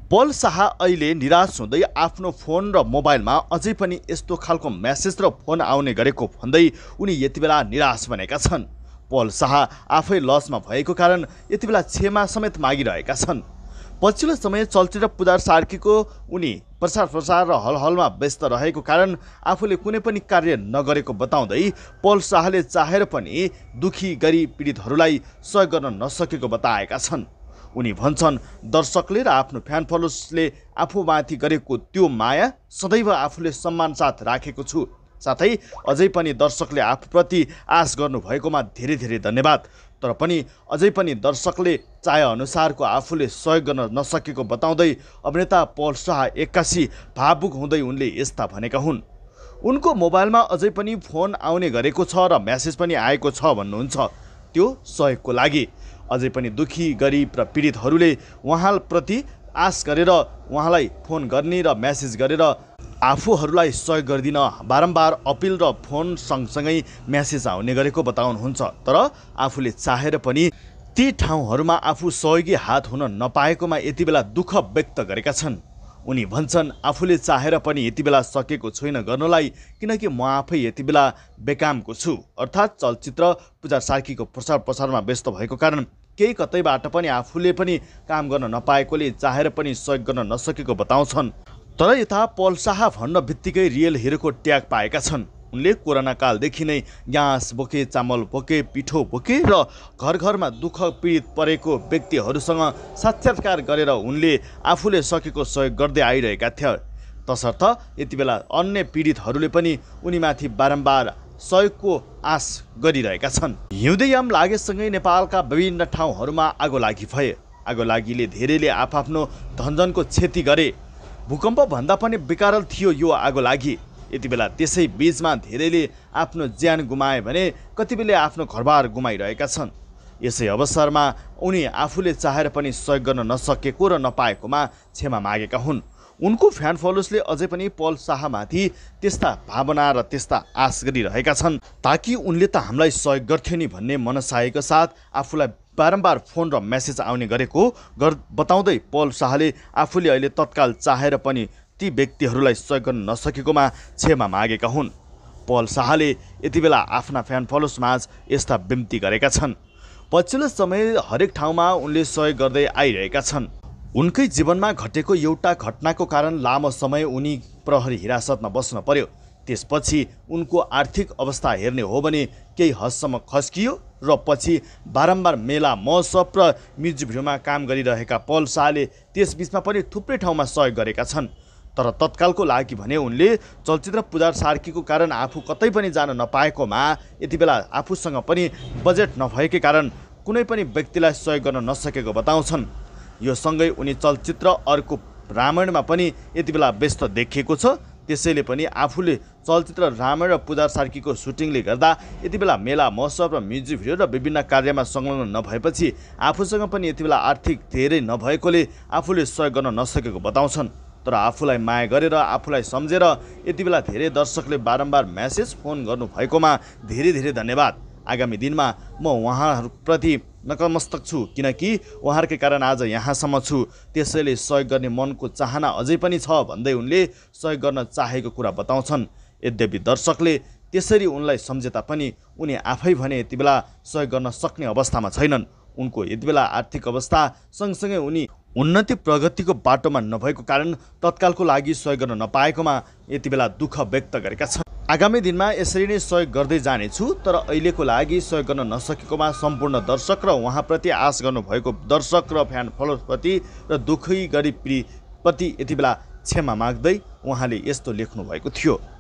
पल शाह अहिले निराश हुँदै आफ्नो फोन र मोबाइलमा अझै पनि यस्तो खालको मेसेज र फोन आउने गरेको भन्दै उनी यति बेला निराश बनेका छन्। पल शाह आफै लसमा भएको कारण यति बेला क्षमा समेत मागिरहेका छन्। पछिल्लो समय चलचित्र पुजार सार्कीको उनी प्रचार र हलहलमा व्यस्त रहेको कारण आफूले कुनै पनि कार्य नगरेको बताउँदै पल शाहले चाहेर पनि दुखी गरी पीडितहरूलाई सहयोग गर्न नसकेको बताएका छन्। उनी भन्छन्, दर्शकले र आफ्नो फ्यान फलोवर्सले आफूमाथि गरेको त्यो माया सदैव आफूले सम्मान साथ राखेको छु। साथै अझै पनि दर्शकले आफूप्रति आश गर्नुभएकोमा धेरै धेरै धन्यवाद। तर पनि अझै पनि दर्शकले चाहे अनुसारको आफूले सहयोग गर्न नसकेको बताउँदै अभिनेता पल शाह एक्कासी भावुक हुँदै उनले यस्ता भनेका हुन्। उनको मोबाइलमा अझै पनि फोन आउने गरेको छ र मेसेज पनि आएको छ भन्नुहुन्छ। त्यो सहयोगको लागि अझै पनि दुखी गरिब र पीडितहरूले उहाँप्रति आश गरेर उहाँलाई फोन गर्ने र मेसेज गरेर आफूहरूलाई सहयोग गरिदिन बारम्बार अपिल र फोन सँगसँगै मेसेज आउने गरेको बताउनुहुन्छ। तर आफूले चाहेर पनि ती ठाउँहरूमा आफू सहयोगी हात हुन नपाएकोमा यति बेला दुःख व्यक्त गरेका छन्। उनी भन्छन्, आफूले चाहेर पनि यति बेला सकेको छैन गर्नलाई, किनकि म आफै यति बेला बेकामको छु। अर्थात् चलचित्र पुजार सार्कीको प्रचारमा व्यस्त भएको कारण केही कतैबाट पनि आफूले पनि काम गर्न नपाएकोले चाहेर पनि सहयोग गर्न नसकेको बताउँछन्। तर यता पल शाह भन्न बित्तिकै रियल हिरोको ट्याग पाएका छन्। उनले कोरोना कालदेखि नै ग्यास बोके, चामल बोके, पिठो बोके र घर घरमा दुःख पीडित परेको व्यक्तिहरूसँग साक्षात्कार गरेर उनले आफूले सकेको सहयोग गर्दै आइरहेका थिए। तसर्थ यति बेला अन्य पीडितहरूले पनि उनीमाथि बारम्बार सहयोगको आश गरिरहेका छन्। हिउँदे याम लागेसँगै नेपालका विभिन्न ठाउँहरूमा आगोलागी भए। आगोलागीले धेरैले आफ्नो धनजनको क्षति गरे। भूकम्प भन्दा पनि विकराल थियो यो आगोलागी। यति बेला त्यसै बीचमा धेरैले आफ्नो ज्यान गुमाए भने कतिपयले आफ्नो घरबार गुमाइरहेका छन्। यसै अवसरमा उनी आफूले चाहेर पनि सहयोग गर्न नसकेको र नपाएकोमा क्षमा मागेका हुन्। उनको फ्यान फलोवर्सले अझै पनि पल शाहमाथि त्यस्ता भावना र त्यस्ता आश गरिरहेका छन् ताकि उनले त हामीलाई सहयोग गर्थ्यो नि भन्ने मनसायको साथ आफूलाई बारम्बार फोन र मेसेज आउने गरेको बताउँदै पल शाहले आफूले अहिले तत्काल चाहेर पनि ती व्यक्तिहरूलाई सहयोग गर्न नसकेकोमा क्षमा मागेका हुन्। पल शाहले यति बेला आफ्ना फ्यान फलोवर्समाझ यस्ता बिन्ती गरेका छन्। पछिल्लो समय हरेक ठाउँमा उनले सहयोग गर्दै आइरहेका छन्। उनकै जीवनमा घटेको एउटा घटनाको कारण लामो समय उनी प्रहरी हिरासतमा बस्न पर्यो। त्यसपछि उनको आर्थिक अवस्था हेर्ने हो भने केही हदसम्म खस्कियो र पछि बारम्बार मेला, महोत्सव र म्युजिक भिडियोमा काम गरिरहेका पल शाहले त्यसबीचमा पनि थुप्रै ठाउँमा सहयोग गरेका छन्। तर तत्कालको लागि भने उनले चलचित्र पुजार सार्कीको कारण आफू कतै पनि जान नपाएकोमा यति बेला आफूसँग पनि बजेट नभएकै कारण कुनै पनि व्यक्तिलाई सहयोग गर्न नसकेको बताउँछन्। यो सँगै उनी चलचित्र अर्को रामायणमा पनि यति बेला व्यस्त देखिएको छ। त्यसैले पनि आफूले चलचित्र रामायण र पुजार सार्कीको सुटिङले गर्दा यति बेला मेला, महोत्सव र म्युजिक भिडियो र विभिन्न कार्यमा संलग्न नभएपछि आफूसँग पनि यति बेला आर्थिक धेरै नभएकोले आफूले सहयोग गर्न नसकेको बताउँछन्। तर आफूलाई माया गरेर आफूलाई सम्झेर यति बेला धेरै दर्शकले बारम्बार मेसेज, फोन गर्नुभएकोमा धेरै धेरै धन्यवाद। आगामी दिनमा म उहाँहरूप्रति नतमस्तक छु, किनकि उहाँहरूकै कारण आज यहाँसम्म छु। त्यसैले सहयोग गर्ने मनको चाहना अझै पनि छ भन्दै उनले सहयोग गर्न चाहेको कुरा बताउँछन्। यद्यपि दर्शकले त्यसरी उनलाई सम्झे तापनि उनी आफै भने यति बेला सहयोग गर्न सक्ने अवस्थामा छैनन्। उनको यति बेला आर्थिक अवस्था सँगसँगै उनी उन्नति प्रगतिको बाटोमा नभएको कारण तत्कालको लागि सहयोग गर्न नपाएकोमा यति बेला दुःख व्यक्त गरेका छन्। आगामी दिनमा यसरी नै सहयोग गर्दै जानेछु, तर अहिलेको लागि सहयोग गर्न नसकेकोमा सम्पूर्ण दर्शक र उहाँप्रति आश गर्नुभएको दर्शक र फ्यान फलोवर्सप्रति र दुखी गरिब प्रति यति बेला क्षमा माग्दै उहाँले यस्तो लेख्नु भएको थियो।